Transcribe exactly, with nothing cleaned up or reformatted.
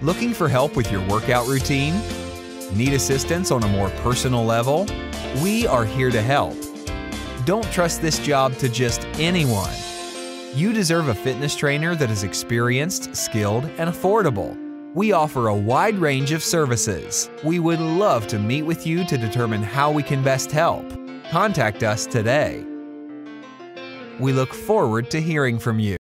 Looking for help with your workout routine? Need assistance on a more personal level? We are here to help. Don't trust this job to just anyone. You deserve a fitness trainer that is experienced, skilled, and affordable. We offer a wide range of services. We would love to meet with you to determine how we can best help. Contact us today. We look forward to hearing from you.